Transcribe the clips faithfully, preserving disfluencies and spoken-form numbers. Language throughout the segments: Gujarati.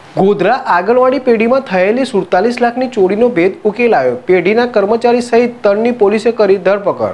ગોધરા આંગણવાડી પેઢીમાં થયેલી સુડતાલીસ લાખની ચોરીનો ભેદ ઉકેલાયો। પેઢીના કર્મચારી સહિત ત્રણની પોલીસે કરી ધરપકડ।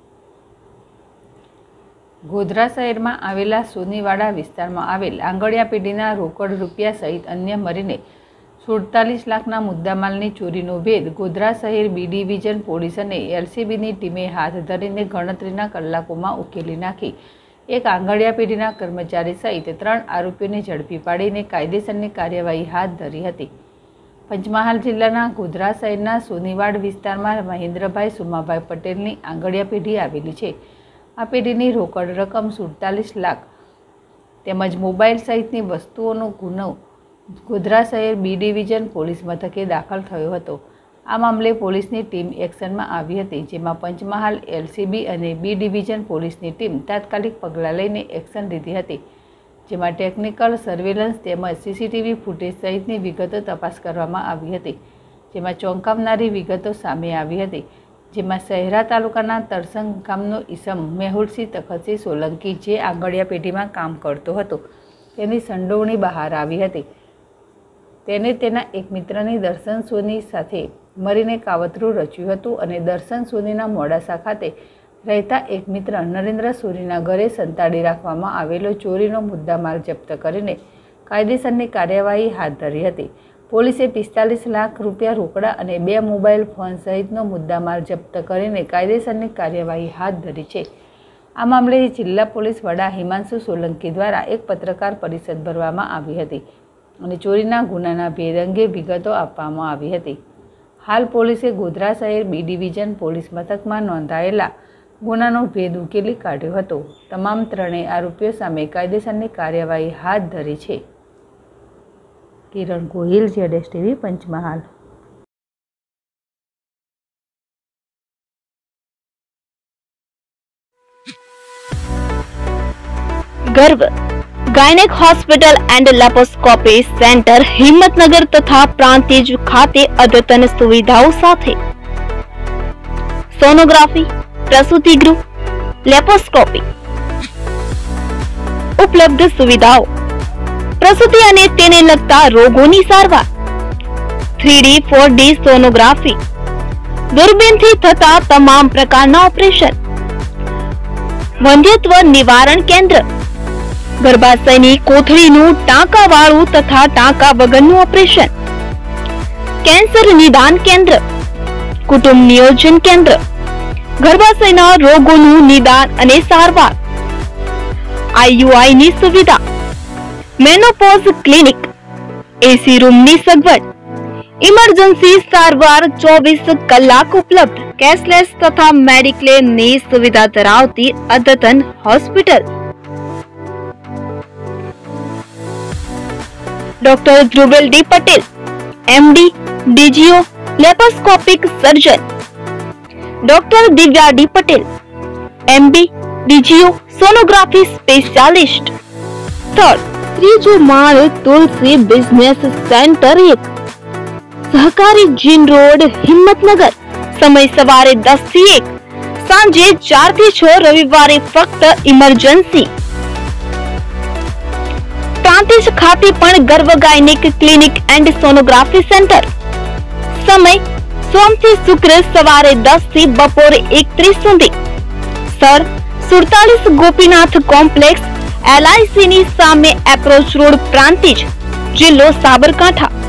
ગોધરા શહેરમાં આવેલા સોનીવાડા વિસ્તારમાં આવેલ આંગણિયા પેઢીના રોકડ રૂપિયા સહિત અન્ય મળીને સુડતાલીસ લાખના મુદ્દામાલની ચોરીનો ભેદ ગોધરા શહેર બી ડિવિઝન પોલીસ અને એલસીબીની ટીમે હાથ ધરીને ગણતરીના કલાકોમાં ઉકેલી નાખી એક આંગણિયા પેઢીના કર્મચારી સહિત ત્રણ આરોપીઓને ઝડપી પાડીને કાયદેસરની કાર્યવાહી હાથ ધરી હતી। પંચમહાલ જિલ્લાના ગોધરા શહેરના સોનીવાડ વિસ્તારમાં મહેન્દ્રભાઈ સુમાભાઈ પટેલની આંગણિયા પેઢી આવેલી છે। આ પેઢીની રોકડ રકમ સુડતાલીસ લાખ તેમજ મોબાઈલ સહિતની વસ્તુઓનો ગુનો ગોધરા શહેર બી ડિવિઝન પોલીસ મથકે દાખલ થયો હતો। આ મામલે પોલીસની ટીમ એક્શનમાં આવી હતી, જેમાં પંચમહાલ એલસીબી અને બી ડિવિઝન પોલીસની ટીમ તાત્કાલિક પગલાં લઈને એક્શન લીધી હતી, જેમાં ટેકનિકલ સર્વેલન્સ તેમજ સીસીટીવી ફૂટેજ સહિતની વિગતો તપાસ કરવામાં આવી હતી, જેમાં ચોંકાવનારી વિગતો સામે આવી હતી, જેમાં શહેરા તાલુકાના તરસંગ ગામનો ઈસમ મેહુલસિંહ તખતસિંહ સોલંકી જે આંગણિયા પેઢીમાં કામ કરતો હતો તેની સંડોવણી બહાર આવી હતી। તેને તેના એક મિત્રની દર્શન સોની સાથે મળીને કાવતરું રચ્યું હતું અને દર્શન સોનીના મોડાસા ખાતે રહેતા એક મિત્ર નરેન્દ્ર સોનીના ઘરે સંતાડી રાખવામાં આવેલો ચોરીનો મુદ્દામાલ જપ્ત કરીને કાયદેસરની કાર્યવાહી હાથ ધરી હતી। પોલીસે પિસ્તાલીસ લાખ રૂપિયા રોકડા અને બે મોબાઈલ ફોન સહિતનો મુદ્દામાલ જપ્ત કરીને કાયદેસરની કાર્યવાહી હાથ ધરી છે। આ મામલે જિલ્લા પોલીસ વડા હિમાંશુ સોલંકી દ્વારા એક પત્રકાર પરિષદ ભરવામાં આવી હતી અને ચોરીના ગુનાના ભેદ અંગે વિગતો આપવામાં આવી હતી। હાલ પોલીસે ગોધરા શહેર બી ડિવિઝન પોલીસ મથકમાં નોંધાયેલા ગુનાનો ભેદ ઉકેલી કાઢ્યો હતો। તમામ ત્રણેય આરોપીઓ સામે કાયદેસરની કાર્યવાહી હાથ ધરી છે। કિરણ ગોહિલ, જેડેશ TV, Panchmahal. Garv gynaec hospital and laparoscopy centre Himmatnagar तथा प्रांतिज खाते अद्यतन सुविधाओं साथे सोनोग्राफी, प्रसूति गृह, लेप्रोस्कोपी उपलब्ध सुविधाओं, प्रसूति अने तेने लगता रोगोनी सारवार, three D four D sonography, दूरबीन थी थता तमाम प्रकारना ऑपरेशन, वंध्यत्व निवारण केंद्र, गर्भाशयनी कोथळीनुं टांकावाळुं तथा टांका वगरनुं ऑपरेशन, कैंसर निदान केंद्र, कुटुंब नियोजन केंद्र, गर्भाशयना रोगोनुं निदान अने सारवार, आईयूआई नी सुविधा, मेनोपॉज क्लिनिक, एसी रूम नी सगवड, इमरजन्सी सारवार चौबीस कलाक उपलब्ध, कैशलेस तथा मेडिक्लेम नी सुविधा धरावती अद्यतन hospital. Doctor Dhruvel D Patel, MD, DGO, laparoscopic surgeon. Doctor Divya D Patel, MD, DGO, sonography specialist. Third त्रीजो माळ तुलसी बिजनेस सेंटर एक, सहकारी जीन रोड, हिम्मतनगर। समय सवारे दस थी एक, सांजे चार थी छ, रविवारे फक्त इमरजन्सी। प्रांतिज खाते पण Garv gynaec clinic and sonography centre. समय सोम थी शुक्र सवारे दस थी बपोरे एक तीस सुधी। सर सुड़तालीस Gopinath complex, L I C नी सामे एप्रोच रोड, प्रांतिज, जिल्लो साबरकांठा।